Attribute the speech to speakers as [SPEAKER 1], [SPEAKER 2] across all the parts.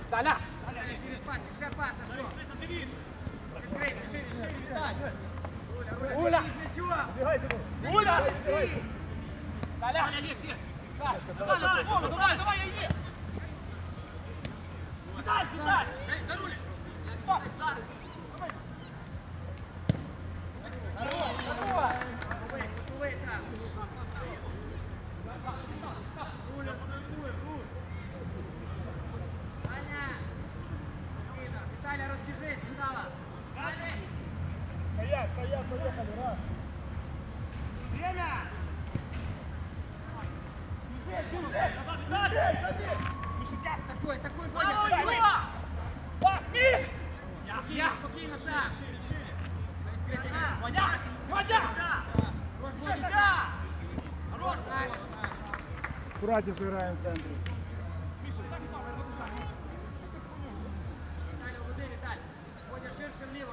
[SPEAKER 1] Таля!
[SPEAKER 2] Через пасик, ще пас, Артем. Відкрийся, шире, Віталь.
[SPEAKER 1] Уля! Уля! Таля!
[SPEAKER 3] Давай, давай, я иди!
[SPEAKER 1] Віталь, Віталь!
[SPEAKER 3] Даруля!
[SPEAKER 2] Виталя, разбежись, встала.
[SPEAKER 1] Стоять, поехали, раз.
[SPEAKER 2] Время! Такой, Боня,
[SPEAKER 1] Пас, Миш!
[SPEAKER 2] спокійно, Саш.
[SPEAKER 1] Водя! Водя!
[SPEAKER 2] Хорош, Саш.
[SPEAKER 1] Аккуратнее сыграем в центре.
[SPEAKER 2] Виталя, уводи, Виталь. Боня, ширше вліво.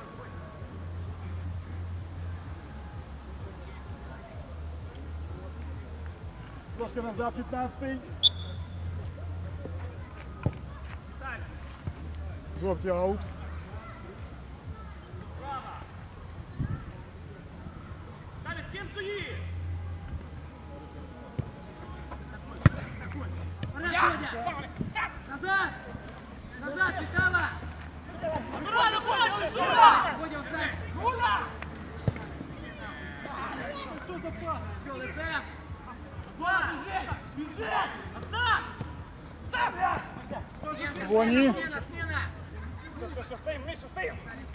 [SPEAKER 1] Трошки назад, 15-й. Жовтий аут.
[SPEAKER 3] Таля, з ким стоїть?
[SPEAKER 2] Назад! Назад, Витала!
[SPEAKER 3] Нормально, Коля,
[SPEAKER 2] Боня, встань!
[SPEAKER 1] Ура!
[SPEAKER 2] Що за пас? Що, лицем?
[SPEAKER 3] Біжи! Назад!
[SPEAKER 1] Вони.
[SPEAKER 2] Смена!
[SPEAKER 1] Що стоїм, Миша, стоїм!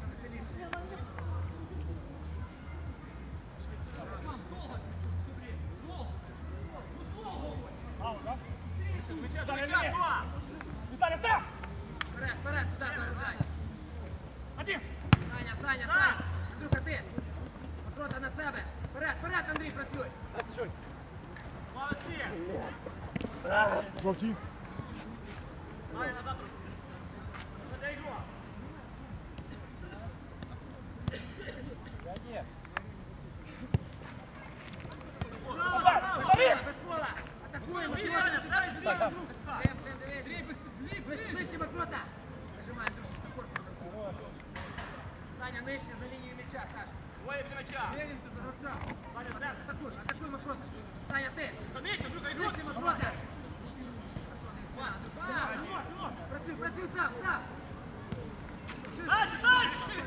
[SPEAKER 1] Віталя, там!
[SPEAKER 2] Вперед, туда загружай!
[SPEAKER 3] Один!
[SPEAKER 2] Саня! Андрюха, ти! Проти на себе! Вперед, Андрій, працюй!
[SPEAKER 3] Молодці!
[SPEAKER 1] Жовтий.
[SPEAKER 3] Дай назад руку. Це ігра.
[SPEAKER 2] Без пола! Атакуємо! Ближче Макрота! Нажимай, Андрюшечка, корпус. Саня, нижче за лінію м'яча, Саша.
[SPEAKER 3] Двоє від м'яча.
[SPEAKER 2] Дивимося за гравця.
[SPEAKER 3] Саня, центр.
[SPEAKER 2] Атакуй Макрота. Саня, ти!
[SPEAKER 3] Нижче, Андрюха, ігру.
[SPEAKER 2] Нижче Макрота! Працюй, сам!
[SPEAKER 3] Дальше!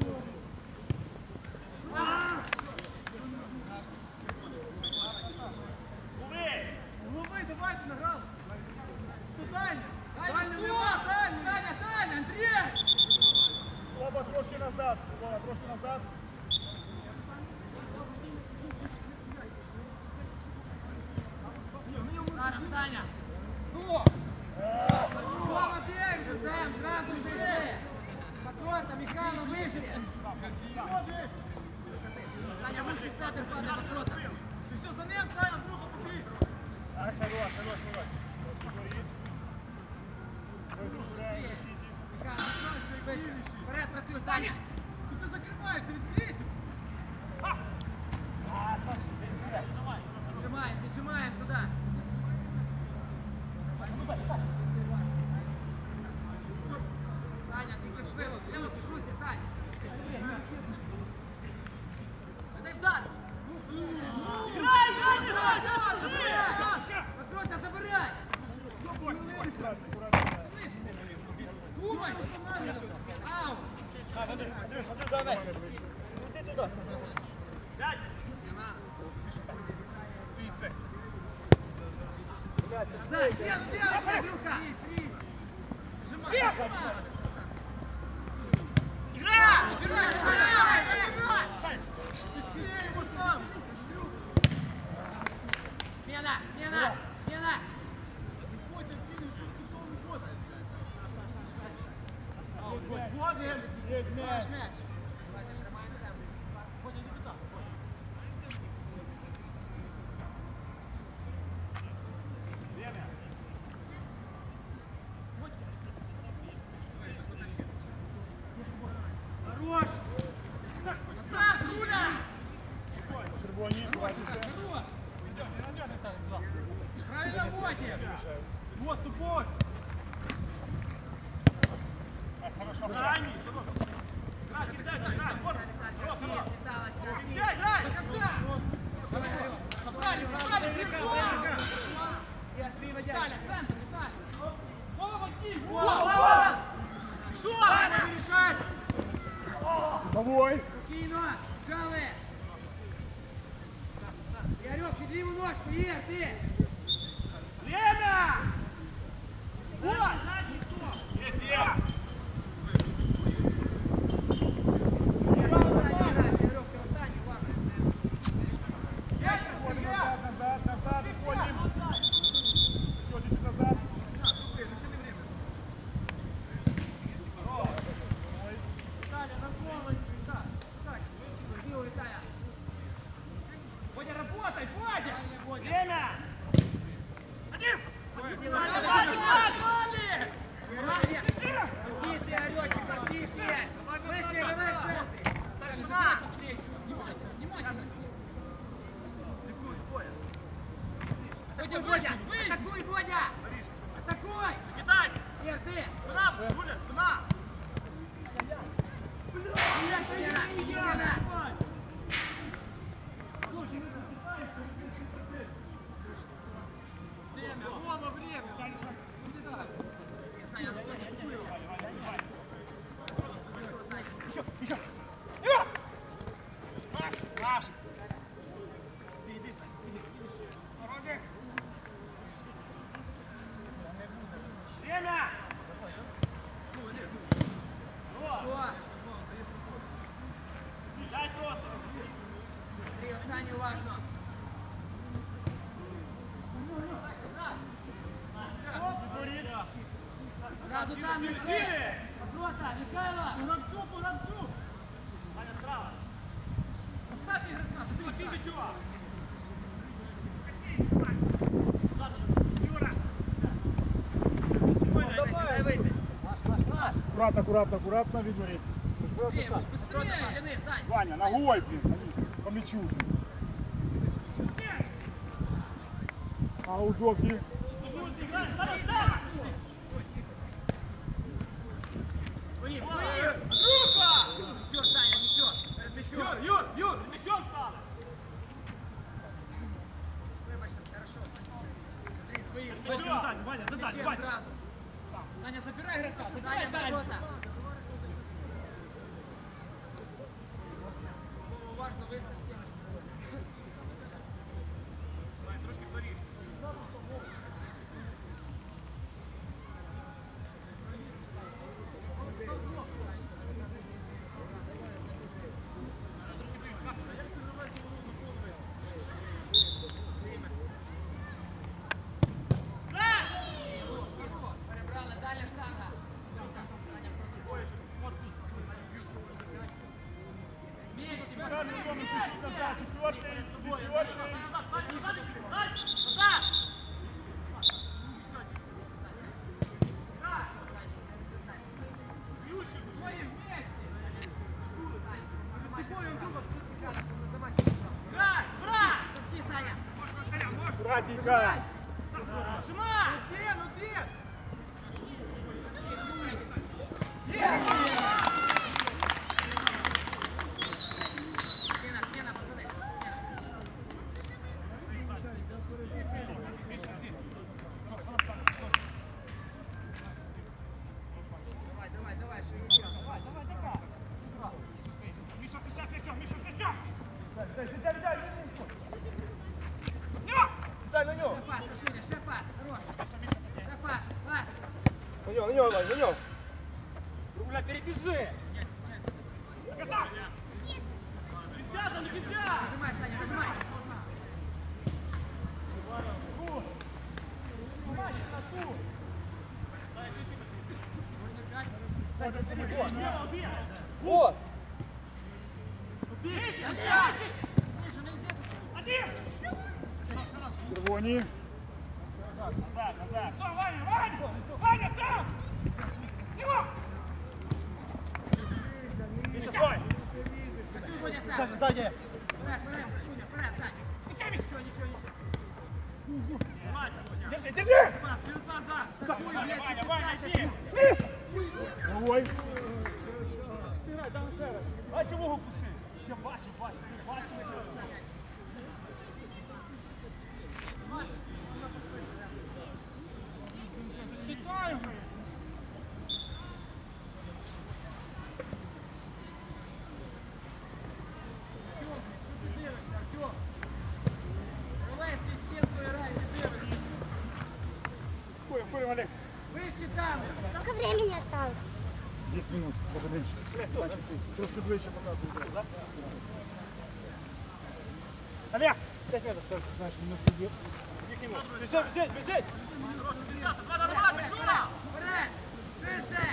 [SPEAKER 2] Лови, давайте награли! Дальня нема! Таня, Андрій!
[SPEAKER 1] Оба трошки назад. Оба трошки назад.
[SPEAKER 2] Зараз, Саня! Молодець, Зем, зразу зайшли! Макрота, Михайло, вище! Саня, вище стати, пане Макрота!
[SPEAKER 3] Ти все, за ним, Саня, Андрюха, побіг.
[SPEAKER 1] Хорош.
[SPEAKER 2] Вперед, працюй, Саня!
[SPEAKER 3] Ти закриваєшся, відберися.
[SPEAKER 2] Піджимаємо туди! Саня, тільки швидко, прямо пішуйся, Саня! Дай вдар! Макрота, забирай! Думай! Ау!
[SPEAKER 1] Андрюш, давай. Іди туди саме.
[SPEAKER 3] П'ять.
[SPEAKER 2] Андрюха! Смена!
[SPEAKER 1] Есть мяч.
[SPEAKER 3] Хорош!
[SPEAKER 2] Назад, Руля!
[SPEAKER 1] Червоні, бачите.
[SPEAKER 2] Правильно, Боті!
[SPEAKER 3] Вот, тупой!
[SPEAKER 1] Хорошо.
[SPEAKER 3] Крайний. Грай, кидай, грай. Вот.
[SPEAKER 2] Виталочка,
[SPEAKER 3] Кидай, грай.
[SPEAKER 2] до конца. Собрались, и отбивать. Виталий, центр, Виталий. Вова, Ким, Вова!
[SPEAKER 3] Что? Надо решать.
[SPEAKER 1] Давай.
[SPEAKER 2] Спокійно, жали. Игорек, піди ему ножку, Ир, ты.
[SPEAKER 3] Время!
[SPEAKER 2] Вот, задний кто?
[SPEAKER 1] Есть я.
[SPEAKER 2] Игорек, ты встань, важно.
[SPEAKER 1] Назад, назад, уходим. Еще чуть-чуть назад.
[SPEAKER 3] Виталя, разломась.
[SPEAKER 2] Сбил, Виталя. Бодя, работай, Бодя!
[SPEAKER 3] Время! Один!
[SPEAKER 2] Крути ты, Орёчек, крути все! Выше, давай в центре! Туда! Атакуй, Бодя! Атакуй, Бодя! Атакуй!
[SPEAKER 3] Кидай!
[SPEAKER 2] Ир, ты!
[SPEAKER 3] Спина, Юля, спина!
[SPEAKER 2] Лена!
[SPEAKER 3] Время, Вова, время!
[SPEAKER 1] Еще.
[SPEAKER 3] Наш! Ты иди, Сань, иди. Оружие! Время!
[SPEAKER 2] Что?
[SPEAKER 3] Дай трос!
[SPEAKER 2] Ты встань, важно! Раду там, Михаил! Оброта, Михайло!
[SPEAKER 3] По ловцу! Аня, справа! Оставь игрока, чтобы не били чувак! Юра!
[SPEAKER 2] Дай выйти!
[SPEAKER 1] Аккуратно, Вигорит.
[SPEAKER 2] Быстрее, потяни, Сань!
[SPEAKER 1] Ваня, ногой, блин, по мячу. А у Джоки?
[SPEAKER 2] Мячо, Саня, мячо! Перед мячом!
[SPEAKER 3] Юр, мячом стало!
[SPEAKER 2] Выбачься, хорошо. Смотри, свои.
[SPEAKER 3] Ваня,
[SPEAKER 2] Мячем сразу.
[SPEAKER 3] Саня, забирай игрока,
[SPEAKER 2] Саня, ворота. Важно выставить стеночку.
[SPEAKER 3] Трошки творишь.
[SPEAKER 2] Перебрали, дальня штанга. Вместе,
[SPEAKER 1] Дальний дом, чуть-чуть назад, четвертый.
[SPEAKER 2] двое вместе. Топчи, Саня.
[SPEAKER 1] Аккуратненько.
[SPEAKER 2] Смена, пацаны. Давай, шире сейчас. Давай.
[SPEAKER 3] Миша, сейчас мячом!
[SPEAKER 1] Дай на него.
[SPEAKER 2] Шапат, Сашуня, шапат. Хорош. Шапат, пас.
[SPEAKER 1] На него, Вань, на него.
[SPEAKER 3] Руля, перебежи! Нельзя, нельзя!
[SPEAKER 2] Нажимай, Саня, нажимай.
[SPEAKER 1] Вот.
[SPEAKER 3] Один!
[SPEAKER 1] Червоні.
[SPEAKER 3] Назад! Все, Ваня, там! Его! Миша, стой!
[SPEAKER 2] Працюй, Бодя, сам.
[SPEAKER 1] Сзади.
[SPEAKER 2] Вперед, Сашуня, вперед, Сань. Ничего.
[SPEAKER 3] Держи!
[SPEAKER 2] Такую, блядь,
[SPEAKER 3] Ваня,
[SPEAKER 2] цепляй,
[SPEAKER 3] иди!
[SPEAKER 2] Сашуня.
[SPEAKER 1] Слідкуй. Бігай, там ще раз. Бачи вугол пусти. Я бачу. Считаю, блин. Курим, Олег.
[SPEAKER 2] Вище там!
[SPEAKER 4] Сколько времени осталось?
[SPEAKER 1] 10 минут. Трошки ближче показывай. Да? Олег! 5 метров. Знаешь, немножко бьет. Бежать!
[SPEAKER 3] Давай, пишу!
[SPEAKER 2] Вперед! Ширше!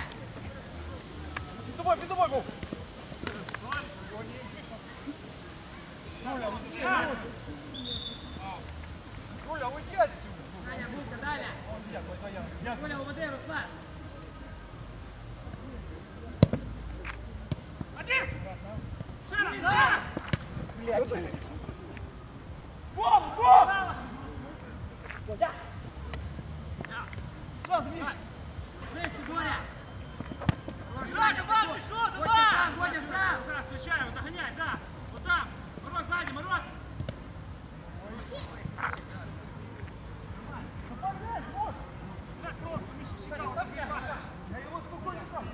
[SPEAKER 1] Перед тобой, гол! Руля, уйди отсюда!
[SPEAKER 2] Саня, булка, далі! Коля, уводи, Руслан!
[SPEAKER 3] Один!
[SPEAKER 1] Бом!
[SPEAKER 2] Вище, Боря!
[SPEAKER 3] Давай, пишу,
[SPEAKER 2] Водя
[SPEAKER 3] давай!
[SPEAKER 2] сам, Водя сам!
[SPEAKER 3] Зараз, включаю, догоняй, да! Вот там! Мороз сзади, Мороз! Так просто, Миша, считал.
[SPEAKER 1] Я его спокойно сам.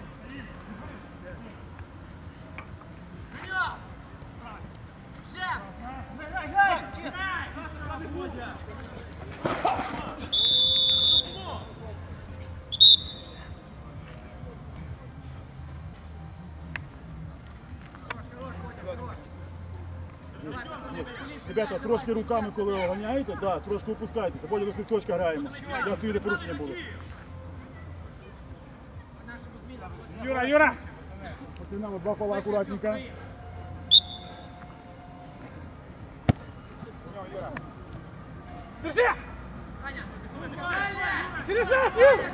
[SPEAKER 2] Вперед! Шеф!
[SPEAKER 1] Ребята, трошки руками, коли оганяєте, да, трошки опускайтеся, потім до свисточка граємо. Я стою, де порушення було. Юра! Посигнали, два пола акуратненько. Держи!
[SPEAKER 2] Саня! Дальше!
[SPEAKER 1] Через захист!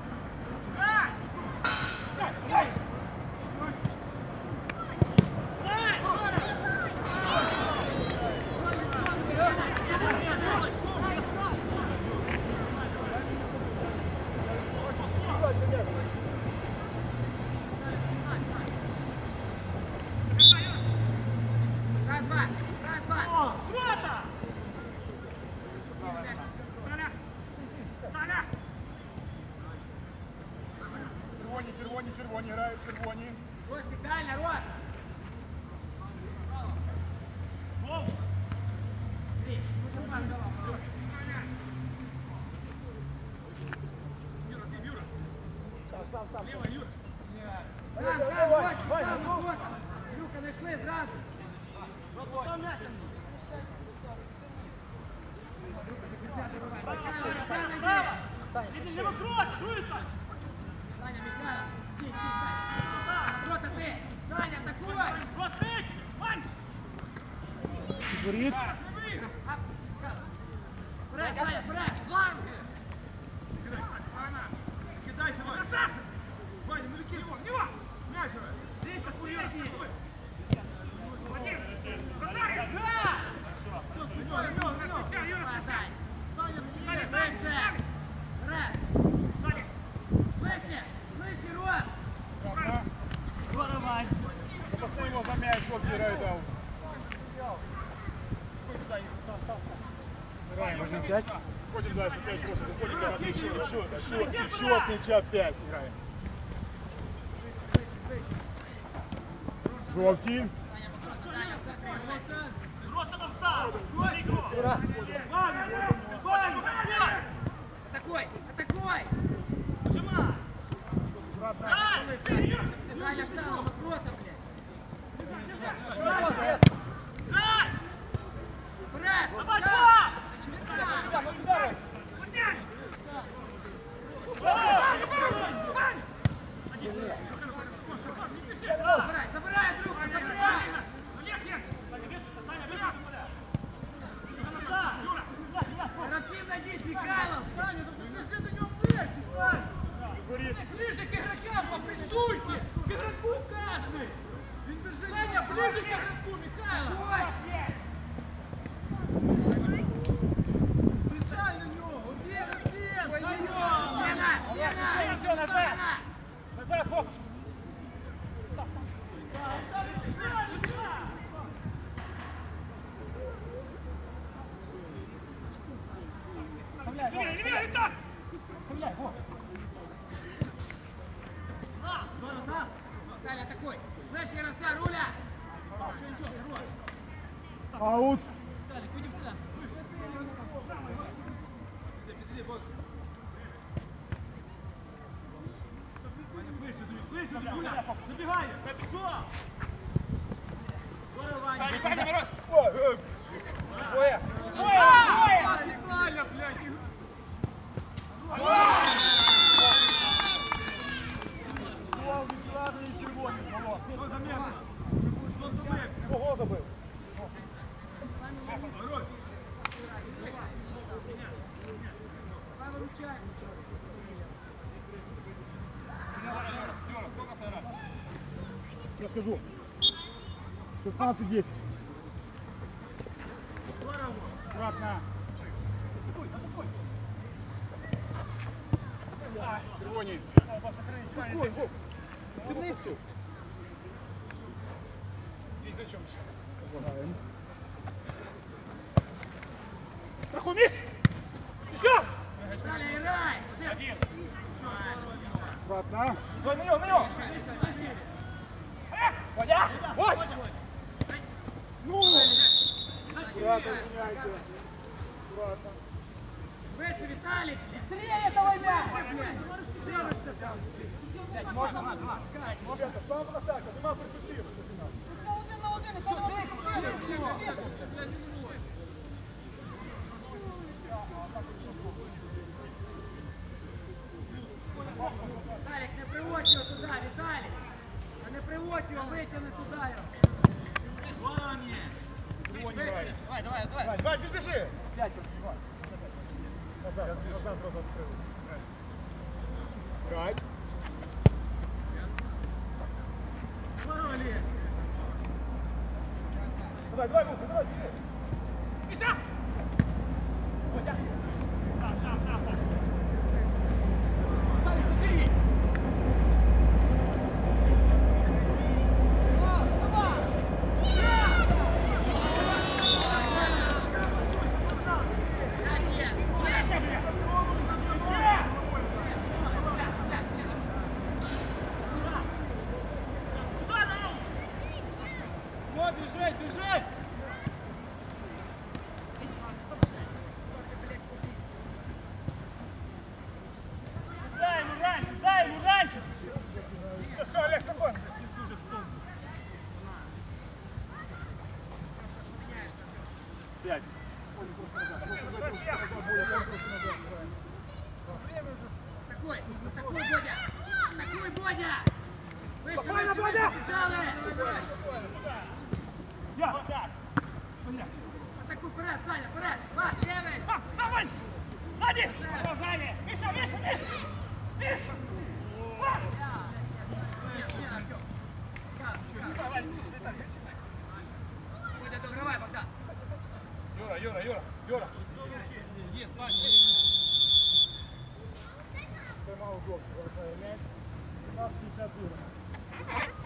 [SPEAKER 2] Раз-два! Раз-два!
[SPEAKER 3] Круто! Таня!
[SPEAKER 1] Червоні, грають червоні.
[SPEAKER 2] Ростик, дальня, Рост! Три. Сам, Ростик, сам, Макота! Люка, знайшли зразу!
[SPEAKER 3] Иди, не вокруг! Дуется!
[SPEAKER 2] Саня, Михайлов! Стій, Саня! Макота, ти! Саня, атакуй!
[SPEAKER 3] Ростыш! Вань!
[SPEAKER 1] Воріт.
[SPEAKER 2] Вперед, Саня, вперед! Фланги!
[SPEAKER 3] Кидайся, Ваня! Красавцы! Ваня, ну лети его! В него! Мяч же! Здесь подхуяти! Один! Вратарь! Да! На него!
[SPEAKER 2] Давай, Сань!
[SPEAKER 3] Саня,
[SPEAKER 2] Ближче! Вперед! Ближче! Ближче, Рост!
[SPEAKER 1] Запасний його за м'яч, що грає дав. Граємо, можна 5. Ходим дальше, 5 просто. Выходим, да, еще от мяча 5 играем. Жовті.
[SPEAKER 2] Саня, Макота, дальня, в центрі його.
[SPEAKER 3] Роша там встал! Смотри, игру! Ваня! Ваня!
[SPEAKER 2] Атакуй! Атакуй!
[SPEAKER 3] Нажимай!
[SPEAKER 2] Саня, штангу, Макота, блядь!
[SPEAKER 3] Дай!
[SPEAKER 2] Вперед!
[SPEAKER 3] Давай,
[SPEAKER 2] Да!
[SPEAKER 3] два!
[SPEAKER 2] Михайлов!
[SPEAKER 3] Поднять!
[SPEAKER 2] Забирай, забирай, друг, забирай!
[SPEAKER 3] Олег, Олег! Саня, Олег! Юра!
[SPEAKER 2] Оперативно идите, Михайлов!
[SPEAKER 3] Саня, да подержи до него ближче, Саня!
[SPEAKER 2] Ближе к игрокам, попрессуйте! К игроку каждый! Саня, ближе к игроку, Михайлов!
[SPEAKER 3] Встречай на него! Убей, убей!
[SPEAKER 2] Лена! Лена!
[SPEAKER 1] Все, назад!
[SPEAKER 2] Лена!
[SPEAKER 1] Назад, Фокус!
[SPEAKER 3] Левее, так!
[SPEAKER 2] Стреляй, вот. Стали атакуй. Выше, Ярослав, руля.
[SPEAKER 1] Аут.
[SPEAKER 2] Виталик, уйди в центр.
[SPEAKER 3] Выше, Юля! Забегай! Пошел! Саня, Мороз!
[SPEAKER 1] Ой,
[SPEAKER 3] Нормально, блядь! Кто заметно? Что втомився?
[SPEAKER 1] Кого забив?
[SPEAKER 3] Мороз!
[SPEAKER 2] Давай выручай.
[SPEAKER 1] Я скажу. 16-10. Аккуратно. Червоний. Ты мне все. Здесь на чем еще? Помогаем.
[SPEAKER 3] Прохумись! Еще!
[SPEAKER 2] Виталий, играй.
[SPEAKER 1] Аккуратно.
[SPEAKER 3] На него! Водя! Вот!
[SPEAKER 1] Ну! Аккуратно, меняйте. Аккуратно.
[SPEAKER 2] Выше, Виталик. Быстрее этого мяч. Девушка там.
[SPEAKER 3] Можно?
[SPEAKER 1] Ребята, там атака, нема перспективи.
[SPEAKER 2] Виталик, не приводь його туди, Віталік. А не приводь його, витягни туди його.
[SPEAKER 3] Давай, підбіжи!
[SPEAKER 1] Назад, просто открыл. Грать. Давай, Муха, давай, бежи.
[SPEAKER 3] Миша! Сам. Бери! Вот, бежать! Дай ему раньше!
[SPEAKER 1] Все, Олег, спокойно. Пять.
[SPEAKER 2] Такой, Бодя. Такой, Бодя. Выше,
[SPEAKER 3] Спокойно,
[SPEAKER 2] выше,
[SPEAKER 3] Бодя!
[SPEAKER 2] выше, бежали.
[SPEAKER 3] Я!
[SPEAKER 2] Атакуй, вперед, Саня, вперед. Вас, левый.
[SPEAKER 3] Сам, Ванечка! Сзади! Сзади! Миша!
[SPEAKER 2] Бодя, догравай, Богдан.
[SPEAKER 3] Юра!
[SPEAKER 1] Есть, Саня. Поймал блок, бросая мяч. 17-50 Юра.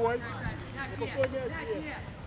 [SPEAKER 1] пустой мяч есть.